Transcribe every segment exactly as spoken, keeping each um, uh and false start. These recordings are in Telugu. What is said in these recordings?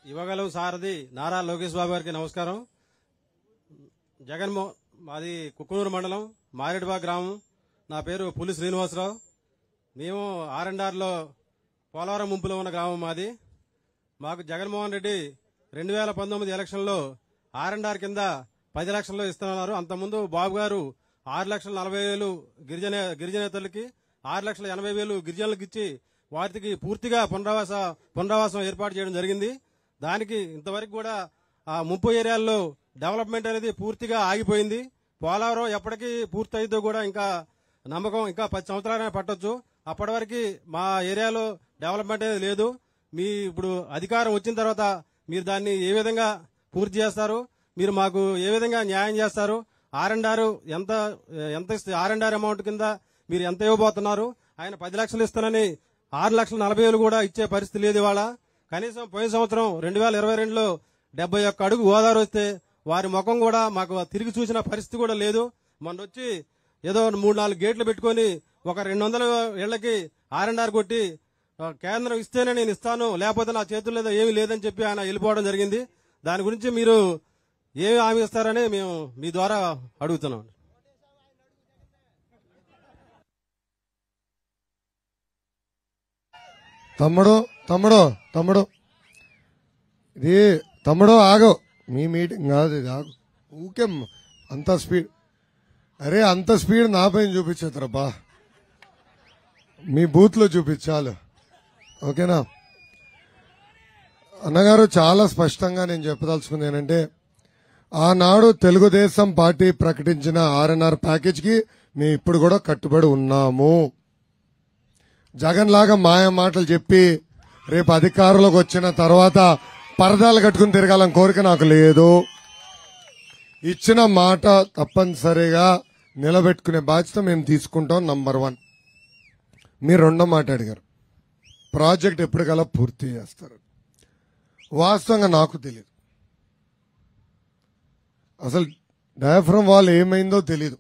యువగలం సారథి నారా లోకేష్ బాబు గారికి నమస్కారం. జగన్మో మాది కుక్కునూరు మండలం మారేడుబాగ్ గ్రామం. నా పేరు పులి శ్రీనివాసరావు. మేము ఆర్ అండ్ ఆర్లో పోలవరం ముంపులో ఉన్న గ్రామం మాది. మాకు జగన్మోహన్ రెడ్డి రెండు వేల పంతొమ్మిది ఎలక్షన్లో ఆర్ అండ్ ఆర్ కింద పది లక్షల్లో ఇస్తున్నారు. అంతకుముందు బాబు గారు ఆరు లక్షల నలభై వేలు గిరిజన గిరిజనేతలకి ఆరు లక్షల ఎనభై వేలు గిరిజనులకు ఇచ్చి వాటికి పూర్తిగా పునరావాస పునరావాసం ఏర్పాటు చేయడం జరిగింది. దానికి ఇంతవరకు కూడా ఆ ముంపు ఏరియాల్లో డెవలప్మెంట్ అనేది పూర్తిగా ఆగిపోయింది. పోలవరం ఎప్పటికీ పూర్తయితో కూడా ఇంకా నమ్మకం ఇంకా పది సంవత్సరాలైనా పట్టొచ్చు. అప్పటి వరకు మా ఏరియాలో డెవలప్మెంట్ అనేది లేదు. మీ ఇప్పుడు అధికారం వచ్చిన తర్వాత మీరు దాన్ని ఏ విధంగా పూర్తి చేస్తారు, మీరు మాకు ఏ విధంగా న్యాయం చేస్తారు, ఆర్ అండ్ ఆర్ ఎంత ఎంత ఆర్ అండ్ ఆర్ అమౌంట్ కింద మీరు ఎంత ఇవ్వబోతున్నారు? ఆయన పది లక్షలు ఇస్తానని ఆరు లక్షల నలభై వేలు కూడా ఇచ్చే పరిస్థితి లేదు ఇవాళ. కనీసం పోయిన సంవత్సరం రెండు వేల ఇరవై రెండులో డెబ్బై ఒక్క అడుగు గోదావరి వస్తే వారి ముఖం కూడా మాకు తిరిగి చూసిన పరిస్థితి కూడా లేదు. మొన్న వచ్చి ఏదో మూడు నాలుగు గేట్లు పెట్టుకుని ఒక రెండు వందల ఏళ్లకి ఆర్ అండ్ ఆర్ కొట్టి కేంద్రం ఇస్తేనే నేను ఇస్తాను, లేకపోతే నా చేతుల్లో ఏమీ లేదని చెప్పి ఆయన వెళ్ళిపోవడం జరిగింది. దాని గురించి మీరు ఏమి హామీ ఇస్తారని మేము మీ ద్వారా అడుగుతున్నాం. తమ్ముడు తమ్ముడు తమ్ముడు ఇది తమ్ముడు ఆగు, మీ మీటింగ్ కాదు ఇది, ఆగు. ఊకే అంత స్పీడ్, అరే అంత స్పీడ్ నా పైన చూపించేద్దరబ్బా, మీ బూత్ లో చూపించాలి. ఓకేనా అన్నగారు? చాలా స్పష్టంగా నేను చెప్పదలుచుకుంది ఏంటంటే, ఆనాడు తెలుగుదేశం పార్టీ ప్రకటించిన ఆర్ఎన్ఆర్ ప్యాకేజ్ కి మేము ఇప్పుడు కూడా కట్టుబడి ఉన్నాము. జగన్ లాగా మాయ మాటలు చెప్పి రేపు అధికారంలోకి వచ్చిన తర్వాత పరదాలు కట్టుకుని తిరగాలని కోరిక నాకు లేదు. ఇచ్చిన మాట తప్పనిసరిగా నిలబెట్టుకునే బాధ్యత మేము తీసుకుంటాం. Number one. మీరు రెండో మాట అడిగారు, ప్రాజెక్ట్ ఎప్పటికల్లా పూర్తి చేస్తారు. వాస్తవంగా నాకు తెలియదు, అసలు డయాఫ్రమ్ వాల్ ఏమైందో తెలియదు,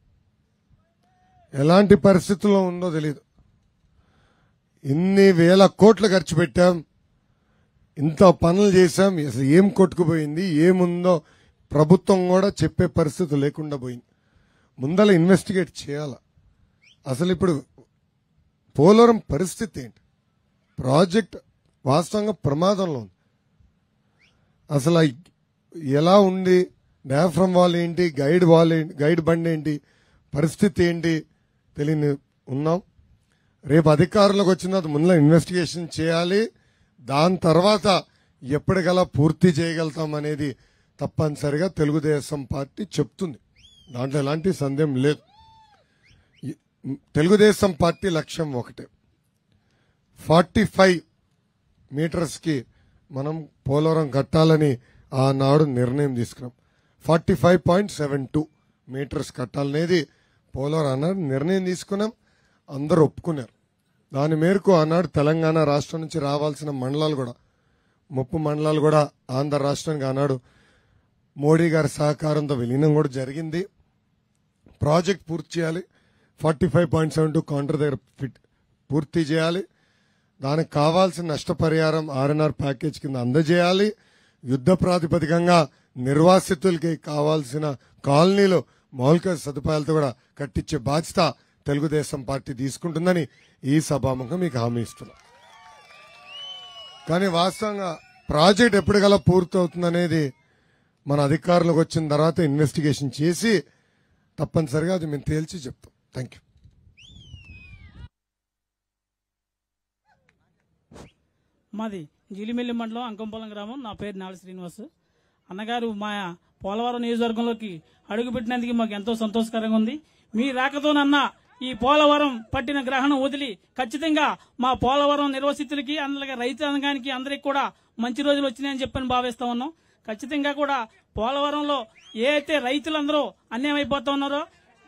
ఎలాంటి పరిస్థితుల్లో ఉందో తెలియదు. ఇన్ని వేల కోట్లు ఖర్చు పెట్టాం, ఇంత పనులు చేశాం, అసలు ఏం కొట్టుకుపోయింది ఏముందో ప్రభుత్వం కూడా చెప్పే పరిస్థితి లేకుండా పోయింది. ముందల ఇన్వెస్టిగేట్ చేయాల. అసలు ఇప్పుడు పోలవరం పరిస్థితి ఏంటి? ప్రాజెక్ట్ వాస్తవంగా ప్రమాదంలో ఉంది. అసలు ఎలా ఉంది, డయాఫ్రమ్ వాల్ ఏంటి, గైడ్ వాల్ ఏంటి, గైడ్ బండి ఏంటి, పరిస్థితి ఏంటి తెలియని ఉన్నాం. రేపు అధికారంలోకి వచ్చిన తర్వాత ముందులో ఇన్వెస్టిగేషన్ చేయాలి. దాని తర్వాత ఎప్పటికలా పూర్తి చేయగలుగుతాం అనేది తప్పనిసరిగా తెలుగుదేశం పార్టీ చెప్తుంది. దాంట్లో ఎలాంటి సందేహం లేదు. తెలుగుదేశం పార్టీ లక్ష్యం ఒకటే, ఫార్టీ ఫైవ్ మీటర్స్ కి మనం పోలవరం కట్టాలని ఆనాడు నిర్ణయం తీసుకున్నాం. Forty five point seven two metres కట్టాలనేది పోలవరం అన్నాడు నిర్ణయం తీసుకున్నాం. అందరూ ఒప్పుకున్నారు. దాని మేరకు ఆనాడు తెలంగాణ రాష్ట్రం నుంచి రావాల్సిన మండలాలు కూడా ముప్పు మండలాలు కూడా ఆంధ్ర రాష్ట్రానికి ఆనాడు మోడీ గారి సహకారంతో విలీనం కూడా జరిగింది. ప్రాజెక్ట్ పూర్తి చేయాలి. Forty five point seven two contour దగ్గర ఫిట్ పూర్తి చేయాలి. దానికి కావాల్సిన నష్టపరిహారం ఆర్ఎన్ఆర్ ప్యాకేజ్ కింద అందజేయాలి. యుద్ధ ప్రాతిపదికంగా నిర్వాసితులకి కావాల్సిన కాలనీలు మౌలిక సదుపాయాలతో కూడా కట్టించే బాధ్యత తెలుగుదేశం పార్టీ తీసుకుంటుందని ఈ సభాముఖం మీకు హామీ ఇస్తున్నా. కానీ వాస్తవంగా ప్రాజెక్ట్ ఎప్పటికల్లా పూర్తి అవుతుందనేది మన అధికారులకు వచ్చిన తర్వాత ఇన్వెస్టిగేషన్ చేసి తప్పనిసరిగా అది మేము తేల్చి చెప్తాం. Thank you. మాది జీలిమెల్లి మండలం అంకంపొలం గ్రామం. నా పేరు నాళ శ్రీనివాస్. అన్నగారు మా పోలవరం నియోజకవర్గంలోకి అడుగుపెట్టినందుకు మాకు ఎంతో సంతోషకరంగా ఉంది. మీ రాకతోనన్నా ఈ పోలవరం పట్టిన గ్రహణం వదిలి ఖచ్చితంగా మా పోలవరం నిర్వసితులకి అందులో రైతాంగానికి అందరికి కూడా మంచి రోజులు వచ్చినాయని చెప్పని భావిస్తా ఉన్నాం. ఖచ్చితంగా కూడా పోలవరంలో ఏ అయితే రైతులందరూ అన్యాయం అయిపోతా ఉన్నారో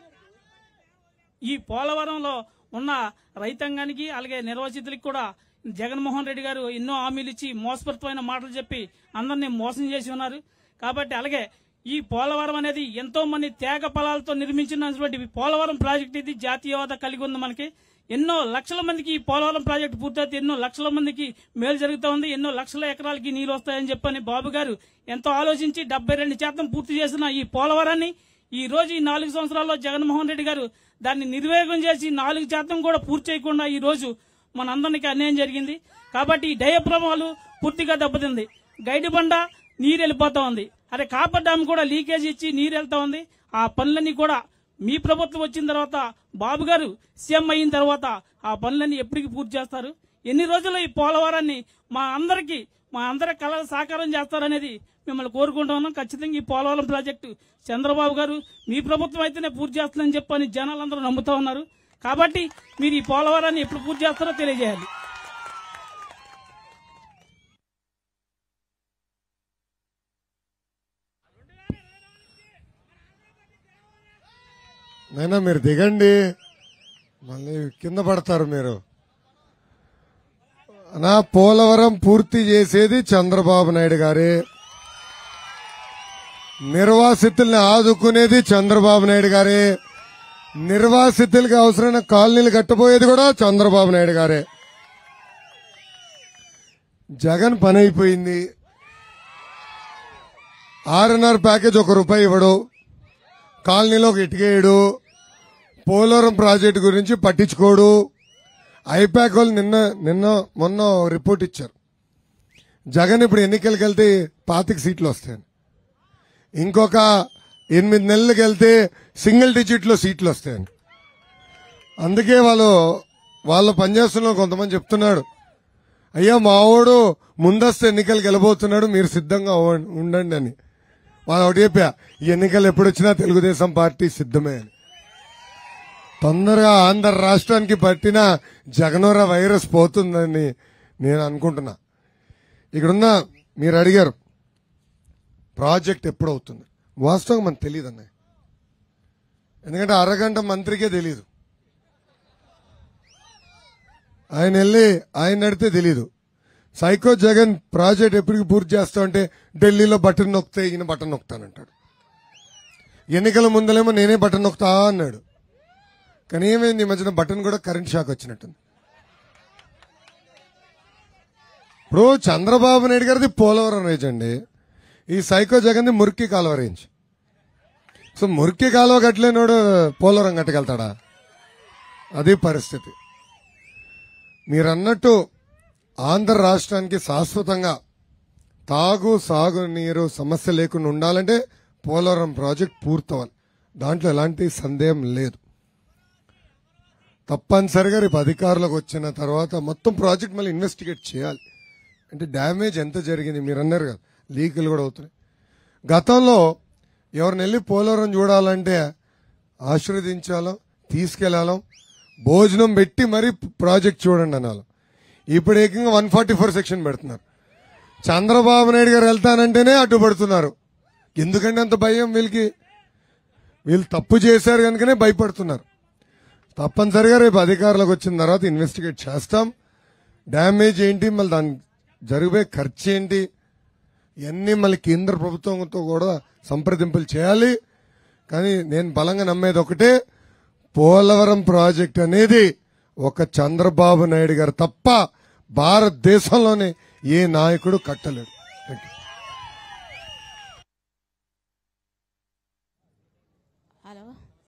ఈ పోలవరంలో ఉన్న రైతాంగానికి అలాగే నిర్వాసితులకి కూడా జగన్మోహన్ రెడ్డి గారు ఎన్నో హామీలు ఇచ్చి మోసపూరితమైన మాటలు చెప్పి అందరినీ మోసం చేసి ఉన్నారు. కాబట్టి అలాగే ఈ పోలవరం అనేది ఎంతో మంది త్యాగ ఫలాలతో నిర్మించినటువంటి పోలవరం ప్రాజెక్ట్ ఇది జాతీయ హోదా కలిగి ఉంది. మనకి ఎన్నో లక్షల మందికి ఈ పోలవరం ప్రాజెక్టు పూర్తయితే ఎన్నో లక్షల మందికి మేలు జరుగుతూ ఉంది. ఎన్నో లక్షల ఎకరాలకి నీళ్లు వస్తాయని చెప్పని బాబు గారు ఎంతో ఆలోచించి డెబ్బై రెండు శాతం పూర్తి చేసిన ఈ పోలవరాన్ని ఈ రోజు ఈ నాలుగు సంవత్సరాల్లో జగన్మోహన్ రెడ్డి గారు దాన్ని నిర్వేగం చేసి నాలుగు శాతం కూడా పూర్తి చేయకుండా ఈ రోజు మనందరికీ అన్యాయం జరిగింది. కాబట్టి ఈ డయాఫ్రామాలు పూర్తిగా దెబ్బతింది. గైడ్ బండ నీరు వెళ్ళిపోతా ఉంది. అరే కాపర్ డ్యామ్ కూడా లీకేజ్ ఇచ్చి నీరు వెళ్తా ఉంది. ఆ పనులన్నీ కూడా మీ ప్రభుత్వం వచ్చిన తర్వాత బాబు గారు సీఎం అయిన తర్వాత ఆ పనులన్నీ ఎప్పటికి పూర్తి చేస్తారు? ఎన్ని రోజుల్లో ఈ పోలవరాన్ని మా అందరికీ మా అందరి కళలు సాకారం చేస్తారనేది మిమ్మల్ని కోరుకుంటా ఉన్నాం. ఖచ్చితంగా ఈ పోలవరం ప్రాజెక్టు చంద్రబాబు గారు మీ ప్రభుత్వం అయితేనే పూర్తి చేస్తుందని చెప్పని జనాలందరూ నమ్ముతా ఉన్నారు. కాబట్టి మీరు ఈ పోలవరాన్ని ఎప్పుడు పూర్తి చేస్తారో తెలియజేయాలి. నైనా మీరు దిగండి, మళ్ళీ కింద పడతారు మీరు. నా పోలవరం పూర్తి చేసేది చంద్రబాబు నాయుడు గారే, నిర్వాసితుల్ని ఆదుకునేది చంద్రబాబు నాయుడు గారే, నిర్వాసితులకి అవసరమైన కాలనీలు కట్టబోయేది కూడా చంద్రబాబు నాయుడు గారే. జగన్ పని అయిపోయింది. ఆర్ఎన్ఆర్ ప్యాకేజ్ ఒక రూపాయి ఇవ్వడు, కాలనీలో ఒక ఇటుకేయడు, పోలవరం ప్రాజెక్టు గురించి పట్టించుకోడు. ఐపాక్ వాళ్ళు నిన్న నిన్న మొన్న రిపోర్ట్ ఇచ్చారు, జగన్ ఇప్పుడు ఎన్నికలకు వెళ్తే పాతిక సీట్లు వస్తాయని, ఇంకొక ఎనిమిది నెలలకు వెళ్తే సింగిల్ డిజిట్ లో సీట్లు వస్తాయని. అందుకే వాళ్ళు వాళ్ళు పనిచేస్తున్న కొంతమంది చెప్తున్నాడు, అయ్యా మావాడు ముందస్తు ఎన్నికలకు వెళ్ళబోతున్నాడు, మీరు సిద్ధంగా ఉండండి అని. వాళ్ళు ఒకటి చెప్పా, ఈ ఎన్నికలు ఎప్పుడొచ్చినా తెలుగుదేశం పార్టీ సిద్ధమే అని. తొందరగా ఆంధ్ర రాష్ట్రానికి పట్టిన జగనోర వైరస్ పోతుందని నేను అనుకుంటున్నా. ఇక్కడున్న మీరు అడిగారు ప్రాజెక్ట్ ఎప్పుడు అవుతుంది. వాస్తవంగా మనకు తెలియదు అన్నయ్య, ఎందుకంటే అరగంట మంత్రికే తెలియదు. ఆయన వెళ్ళి ఆయన నడితే తెలీదు. సైకో జగన్ ప్రాజెక్ట్ ఎప్పటికి పూర్తి చేస్తా అంటే ఢిల్లీలో బటన్ నొక్కితే ఈయన బటన్ నొక్కుతానంటాడు. ఎన్నికల ముందలేమో నేనే బటన్ నొక్కుతా అన్నాడు. కానీ ఏమైంది, ఈ మధ్యన బటన్ కూడా కరెంట్ షాక్ వచ్చినట్టుంది. ఇప్పుడు చంద్రబాబు నాయుడు గారిది పోలవరం రేంజ్ అండి, ఈ సైకో జగన్ది మురికి కాలువ రేంజ్. సో మురికి కాలువ కట్టలేనోడు పోలవరం కట్టగలుగుతాడా? అది పరిస్థితి. మీరన్నట్టు ఆంధ్ర రాష్ట్రానికి శాశ్వతంగా తాగు సాగు నీరు సమస్య లేకుండా ఉండాలంటే పోలవరం ప్రాజెక్ట్ పూర్తవ్వాలి, దాంట్లో ఎలాంటి సందేహం లేదు. తప్పనిసరిగా రేపు అధికారులకు వచ్చిన తర్వాత మొత్తం ప్రాజెక్ట్ మళ్ళీ ఇన్వెస్టిగేట్ చేయాలి. అంటే డ్యామేజ్ ఎంత జరిగింది మీరు అన్నారు కదా, లీకులు కూడా అవుతున్నాయి. గతంలో ఎవరిని వెళ్ళి పోలవరం చూడాలంటే ఆశీర్వదించాలో, తీసుకెళ్లాలో, భోజనం పెట్టి మరీ ప్రాజెక్ట్ చూడండి అనాలి. ఇప్పుడు ఏకంగా వన్ ఫార్టీ ఫోర్ సెక్షన్ పెడుతున్నారు. చంద్రబాబు నాయుడు గారు వెళ్తానంటేనే అడ్డుపడుతున్నారు. ఎందుకంటే అంత భయం వీళ్ళకి? వీళ్ళు తప్పు చేశారు కనుకనే భయపడుతున్నారు. తప్పనిసరిగా రేపు అధికారులకు వచ్చిన తర్వాత ఇన్వెస్టిగేట్ చేస్తాం. డ్యామేజ్ ఏంటి, మళ్ళీ దానికి జరిగే ఖర్చు ఏంటి, ఇవన్నీ మళ్ళీ కేంద్ర ప్రభుత్వంతో కూడా సంప్రదింపులు చేయాలి. కానీ నేను బలంగా నమ్మేది ఒకటే, పోలవరం ప్రాజెక్ట్ అనేది ఒక చంద్రబాబు నాయుడు గారు తప్ప భారతదేశంలోనే ఏ నాయకుడు కట్టలేడు.